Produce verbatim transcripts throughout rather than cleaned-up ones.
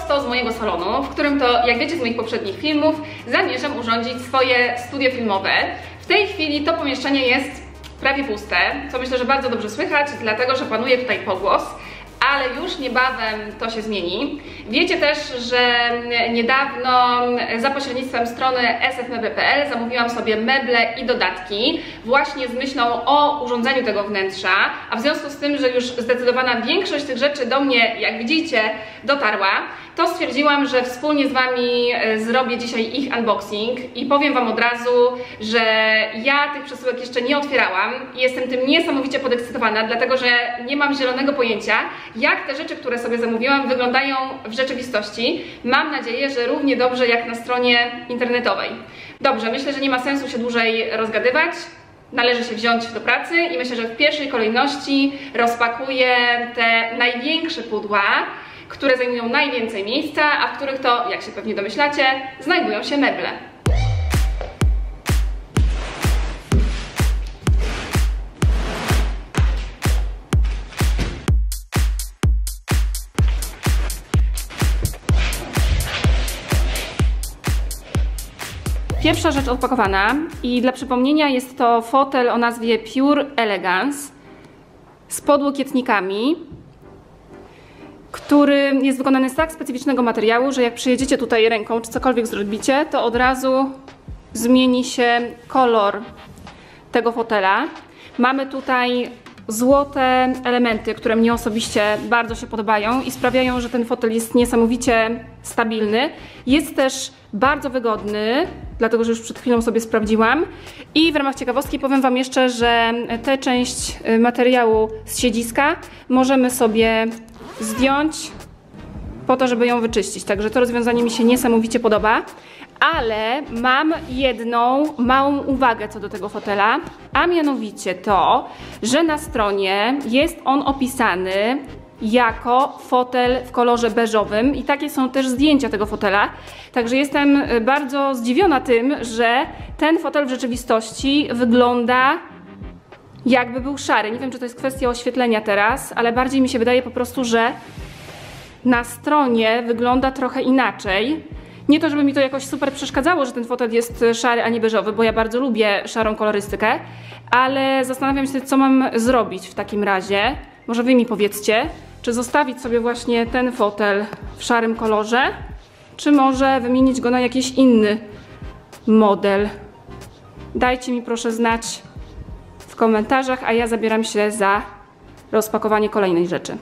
prosto z mojego salonu, w którym to, jak wiecie z moich poprzednich filmów, zamierzam urządzić swoje studio filmowe. W tej chwili to pomieszczenie jest prawie puste, co myślę, że bardzo dobrze słychać, dlatego że panuje tutaj pogłos, ale już niebawem to się zmieni. Wiecie też, że niedawno za pośrednictwem strony s f meble kropka p l zamówiłam sobie meble i dodatki właśnie z myślą o urządzeniu tego wnętrza, a w związku z tym, że już zdecydowana większość tych rzeczy do mnie, jak widzicie, dotarła, to stwierdziłam, że wspólnie z Wami zrobię dzisiaj ich unboxing i powiem Wam od razu, że ja tych przesyłek jeszcze nie otwierałam i jestem tym niesamowicie podekscytowana, dlatego że nie mam zielonego pojęcia, jak te rzeczy, które sobie zamówiłam, wyglądają w rzeczywistości. Mam nadzieję, że równie dobrze jak na stronie internetowej. Dobrze, myślę, że nie ma sensu się dłużej rozgadywać. Należy się wziąć do pracy i myślę, że w pierwszej kolejności rozpakuję te największe pudła, które zajmują najwięcej miejsca, a w których to, jak się pewnie domyślacie, znajdują się meble. Pierwsza rzecz odpakowana i dla przypomnienia jest to fotel o nazwie Pure Elegance z podłokietnikami, który jest wykonany z tak specyficznego materiału, że jak przyjedziecie tutaj ręką czy cokolwiek zrobicie, to od razu zmieni się kolor tego fotela. Mamy tutaj złote elementy, które mnie osobiście bardzo się podobają i sprawiają, że ten fotel jest niesamowicie stabilny. Jest też bardzo wygodny, dlatego że już przed chwilą sobie sprawdziłam. I w ramach ciekawostki powiem Wam jeszcze, że tę część materiału z siedziska możemy sobie zdjąć po to, żeby ją wyczyścić. Także to rozwiązanie mi się niesamowicie podoba. Ale mam jedną małą uwagę co do tego fotela, a mianowicie to, że na stronie jest on opisany jako fotel w kolorze beżowym i takie są też zdjęcia tego fotela. Także jestem bardzo zdziwiona tym, że ten fotel w rzeczywistości wygląda jakby był szary. Nie wiem, czy to jest kwestia oświetlenia teraz, ale bardziej mi się wydaje po prostu, że na stronie wygląda trochę inaczej. Nie to, żeby mi to jakoś super przeszkadzało, że ten fotel jest szary, a nie beżowy, bo ja bardzo lubię szarą kolorystykę, ale zastanawiam się, co mam zrobić w takim razie. Może Wy mi powiedzcie, czy zostawić sobie właśnie ten fotel w szarym kolorze, czy może wymienić go na jakiś inny model. Dajcie mi proszę znać w komentarzach, a ja zabieram się za rozpakowanie kolejnej rzeczy.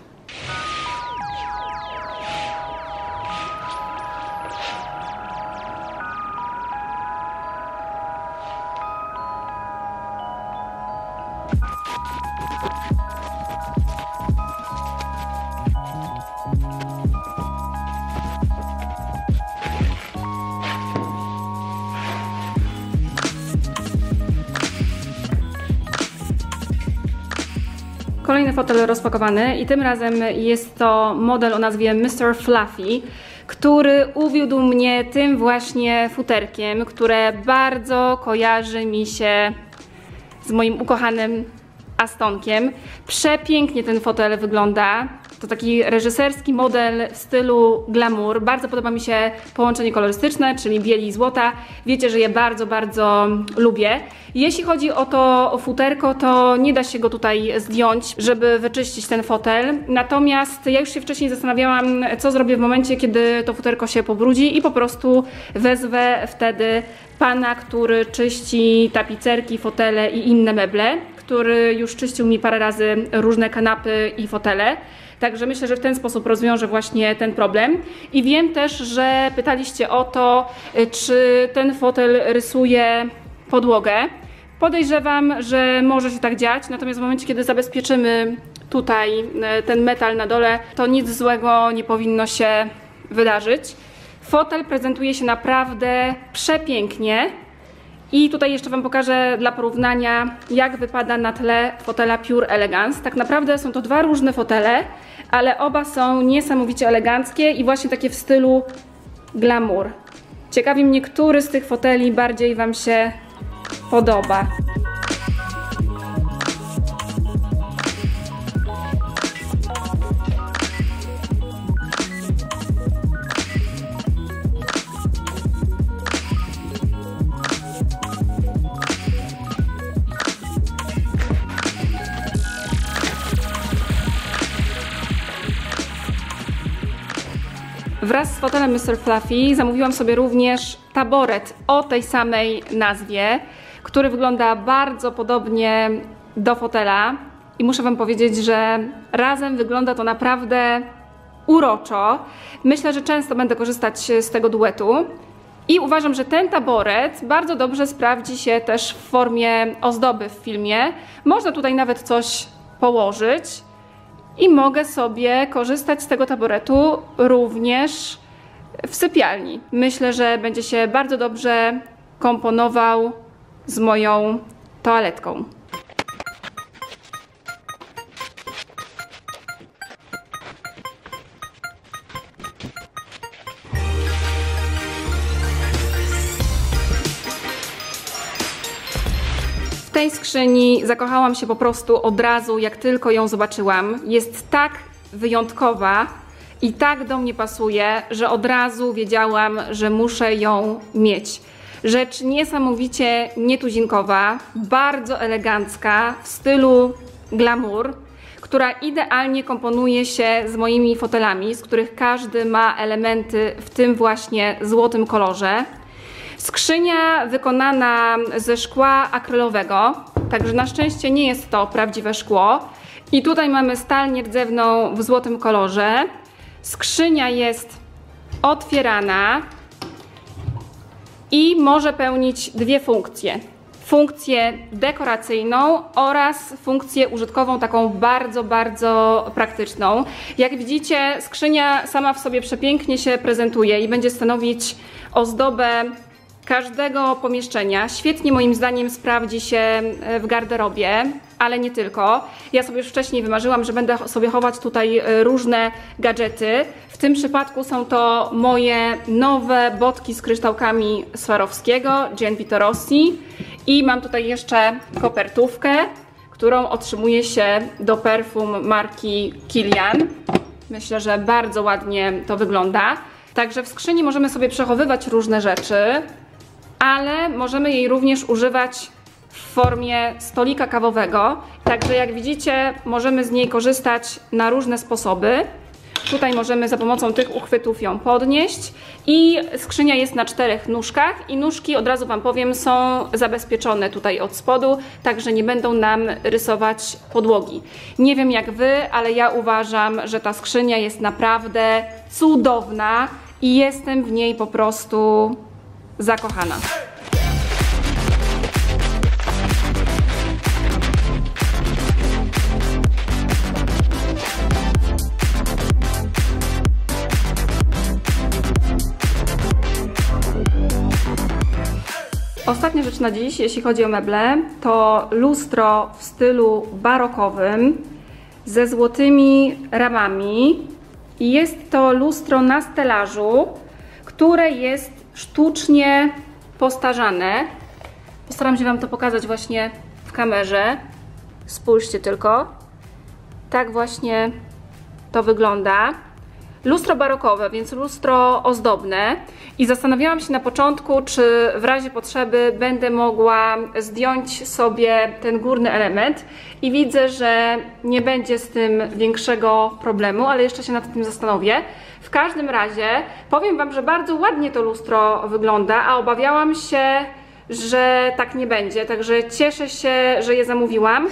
Kolejny fotel rozpakowany i tym razem jest to model o nazwie mister Fluffy, który uwiódł mnie tym właśnie futerkiem, które bardzo kojarzy mi się z moim ukochanym Astonkiem. Przepięknie ten fotel wygląda. To taki reżyserski model w stylu glamour. Bardzo podoba mi się połączenie kolorystyczne, czyli bieli i złota. Wiecie, że je bardzo, bardzo lubię. Jeśli chodzi o to futerko, to nie da się go tutaj zdjąć, żeby wyczyścić ten fotel. Natomiast ja już się wcześniej zastanawiałam, co zrobię w momencie, kiedy to futerko się pobrudzi i po prostu wezwę wtedy pana, który czyści tapicerki, fotele i inne meble, który już czyścił mi parę razy różne kanapy i fotele. Także myślę, że w ten sposób rozwiążę właśnie ten problem. I wiem też, że pytaliście o to, czy ten fotel rysuje podłogę. Podejrzewam, że może się tak dziać, natomiast w momencie, kiedy zabezpieczymy tutaj ten metal na dole, to nic złego nie powinno się wydarzyć. Fotel prezentuje się naprawdę przepięknie. I tutaj jeszcze Wam pokażę dla porównania, jak wypada na tle fotela Pure Elegance. Tak naprawdę są to dwa różne fotele, ale oba są niesamowicie eleganckie i właśnie takie w stylu glamour. Ciekawi mnie, który z tych foteli bardziej Wam się podoba. Wraz z fotelem mister Fluffy zamówiłam sobie również taboret o tej samej nazwie, który wygląda bardzo podobnie do fotela i muszę wam powiedzieć, że razem wygląda to naprawdę uroczo. Myślę, że często będę korzystać z tego duetu i uważam, że ten taboret bardzo dobrze sprawdzi się też w formie ozdoby w filmie. Można tutaj nawet coś położyć i mogę sobie korzystać z tego taboretu również w sypialni. Myślę, że będzie się bardzo dobrze komponował z moją toaletką. W tej skrzyni zakochałam się po prostu od razu, jak tylko ją zobaczyłam. Jest tak wyjątkowa i tak do mnie pasuje, że od razu wiedziałam, że muszę ją mieć. Rzecz niesamowicie nietuzinkowa, bardzo elegancka, w stylu glamour, która idealnie komponuje się z moimi fotelami, z których każdy ma elementy w tym właśnie złotym kolorze. Skrzynia wykonana ze szkła akrylowego, także na szczęście nie jest to prawdziwe szkło. I tutaj mamy stal nierdzewną w złotym kolorze. Skrzynia jest otwierana i może pełnić dwie funkcje. Funkcję dekoracyjną oraz funkcję użytkową, taką bardzo, bardzo praktyczną. Jak widzicie, skrzynia sama w sobie przepięknie się prezentuje i będzie stanowić ozdobę każdego pomieszczenia. Świetnie moim zdaniem sprawdzi się w garderobie, ale nie tylko. Ja sobie już wcześniej wymarzyłam, że będę sobie chować tutaj różne gadżety. W tym przypadku są to moje nowe botki z kryształkami Swarovskiego, Gian Vito Rossi i mam tutaj jeszcze kopertówkę, którą otrzymuje się do perfum marki Kilian. Myślę, że bardzo ładnie to wygląda. Także w skrzyni możemy sobie przechowywać różne rzeczy, ale możemy jej również używać w formie stolika kawowego. Także jak widzicie, możemy z niej korzystać na różne sposoby. Tutaj możemy za pomocą tych uchwytów ją podnieść i skrzynia jest na czterech nóżkach i nóżki, od razu wam powiem, są zabezpieczone tutaj od spodu, także nie będą nam rysować podłogi. Nie wiem jak wy, ale ja uważam, że ta skrzynia jest naprawdę cudowna i jestem w niej po prostu zakochana. Ostatnia rzecz na dziś, jeśli chodzi o meble, to lustro w stylu barokowym ze złotymi ramami. I jest to lustro na stelażu, które jest sztucznie postarzane. Postaram się wam to pokazać właśnie w kamerze. Spójrzcie tylko. Tak właśnie to wygląda. Lustro barokowe, więc lustro ozdobne. I zastanawiałam się na początku, czy w razie potrzeby będę mogła zdjąć sobie ten górny element. I widzę, że nie będzie z tym większego problemu, ale jeszcze się nad tym zastanowię. W każdym razie powiem wam, że bardzo ładnie to lustro wygląda, a obawiałam się, że tak nie będzie. Także cieszę się, że je zamówiłam.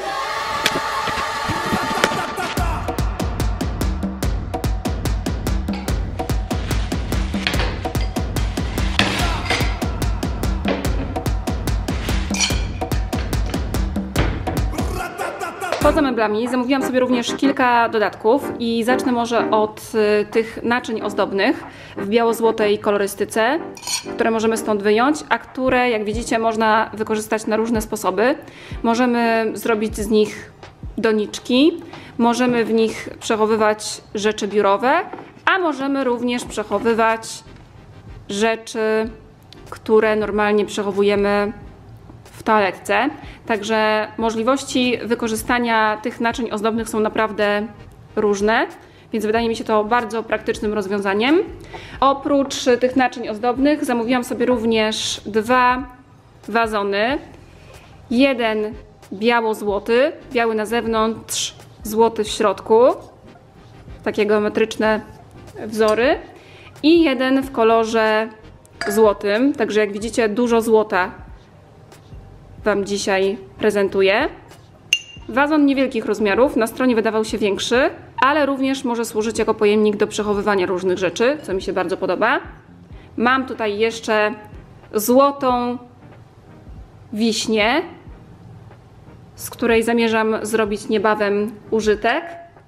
Poza meblami zamówiłam sobie również kilka dodatków i zacznę może od y, tych naczyń ozdobnych w biało-złotej kolorystyce, które możemy stąd wyjąć, a które, jak widzicie, można wykorzystać na różne sposoby. Możemy zrobić z nich doniczki, możemy w nich przechowywać rzeczy biurowe, a możemy również przechowywać rzeczy, które normalnie przechowujemy w toaletce. Także możliwości wykorzystania tych naczyń ozdobnych są naprawdę różne, więc wydaje mi się to bardzo praktycznym rozwiązaniem. Oprócz tych naczyń ozdobnych zamówiłam sobie również dwa wazony. Jeden biało-złoty, biały na zewnątrz, złoty w środku. Takie geometryczne wzory. i jeden w kolorze złotym, także jak widzicie dużo złota Wam dzisiaj prezentuję. Wazon niewielkich rozmiarów, na stronie wydawał się większy, ale również może służyć jako pojemnik do przechowywania różnych rzeczy, co mi się bardzo podoba. Mam tutaj jeszcze złotą wiśnię, z której zamierzam zrobić niebawem użytek.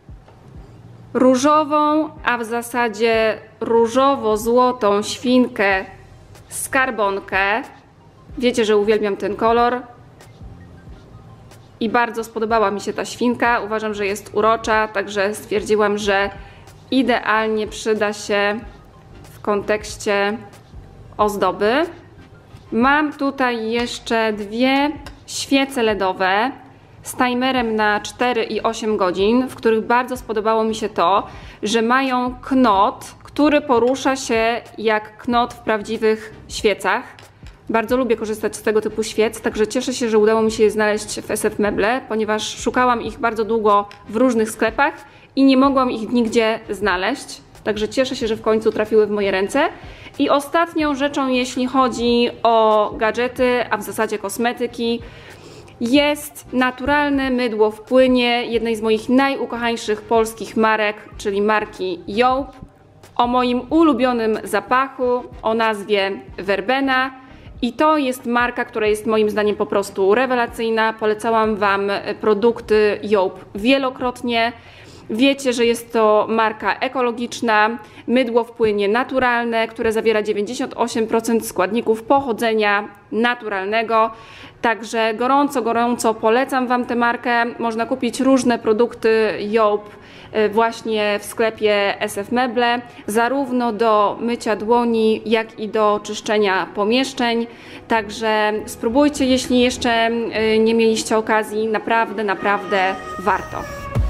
Różową, a w zasadzie różowo-złotą świnkę skarbonkę. Wiecie, że uwielbiam ten kolor i bardzo spodobała mi się ta świnka. Uważam, że jest urocza, także stwierdziłam, że idealnie przyda się w kontekście ozdoby. Mam tutaj jeszcze dwie świece ledowe z timerem na cztery i osiem godzin, w których bardzo spodobało mi się to, że mają knot, który porusza się jak knot w prawdziwych świecach. Bardzo lubię korzystać z tego typu świec, także cieszę się, że udało mi się je znaleźć w S F Meble, ponieważ szukałam ich bardzo długo w różnych sklepach i nie mogłam ich nigdzie znaleźć. Także cieszę się, że w końcu trafiły w moje ręce. I ostatnią rzeczą, jeśli chodzi o gadżety, a w zasadzie kosmetyki, jest naturalne mydło w płynie jednej z moich najukochańszych polskich marek, czyli marki Joop, o moim ulubionym zapachu, o nazwie Verbena. I to jest marka, która jest moim zdaniem po prostu rewelacyjna. Polecałam Wam produkty Joop wielokrotnie. Wiecie, że jest to marka ekologiczna, mydło w płynie naturalne, które zawiera dziewięćdziesiąt osiem procent składników pochodzenia naturalnego. Także gorąco, gorąco polecam Wam tę markę. Można kupić różne produkty Joop właśnie w sklepie S F Meble, zarówno do mycia dłoni, jak i do czyszczenia pomieszczeń. Także spróbujcie, jeśli jeszcze nie mieliście okazji, naprawdę, naprawdę warto.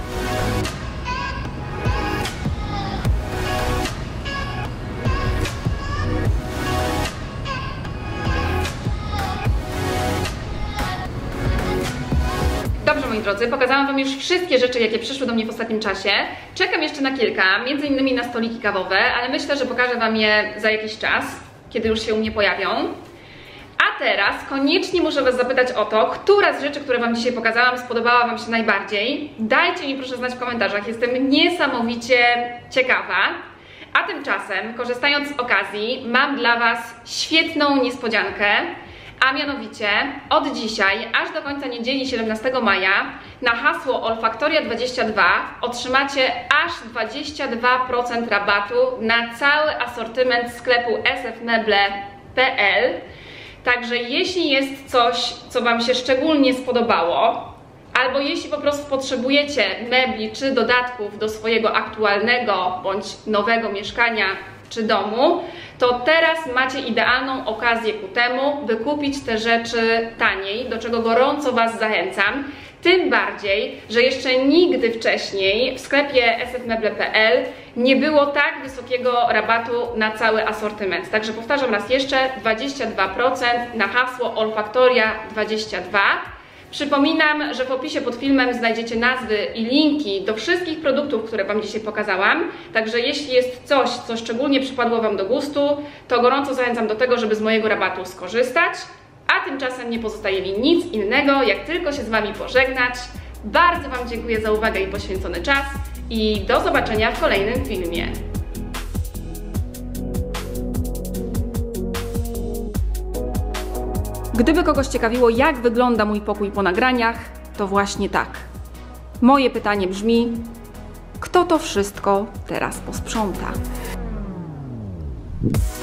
Dobrze, moi drodzy, pokazałam Wam już wszystkie rzeczy, jakie przyszły do mnie w ostatnim czasie. Czekam jeszcze na kilka, między innymi na stoliki kawowe, ale myślę, że pokażę Wam je za jakiś czas, kiedy już się u mnie pojawią. A teraz koniecznie muszę Was zapytać o to, która z rzeczy, które Wam dzisiaj pokazałam, spodobała Wam się najbardziej. Dajcie mi proszę znać w komentarzach, jestem niesamowicie ciekawa. A tymczasem, korzystając z okazji, mam dla Was świetną niespodziankę. A mianowicie od dzisiaj aż do końca niedzieli siedemnastego maja na hasło Olfaktoria dwadzieścia dwa otrzymacie aż dwadzieścia dwa procent rabatu na cały asortyment sklepu s f meble kropka p l. Także jeśli jest coś, co Wam się szczególnie spodobało, albo jeśli po prostu potrzebujecie mebli czy dodatków do swojego aktualnego bądź nowego mieszkania czy domu, to teraz macie idealną okazję ku temu, by kupić te rzeczy taniej, do czego gorąco Was zachęcam. Tym bardziej, że jeszcze nigdy wcześniej w sklepie s f meble kropka p l nie było tak wysokiego rabatu na cały asortyment. Także powtarzam raz jeszcze, dwadzieścia dwa procent na hasło Olfaktoria dwadzieścia dwa. Przypominam, że w opisie pod filmem znajdziecie nazwy i linki do wszystkich produktów, które Wam dzisiaj pokazałam. Także jeśli jest coś, co szczególnie przypadło Wam do gustu, to gorąco zachęcam do tego, żeby z mojego rabatu skorzystać. A tymczasem nie pozostaje mi nic innego, jak tylko się z Wami pożegnać. Bardzo Wam dziękuję za uwagę i poświęcony czas i do zobaczenia w kolejnym filmie. Gdyby kogoś ciekawiło, jak wygląda mój pokój po nagraniach, to właśnie tak. Moje pytanie brzmi, kto to wszystko teraz posprząta?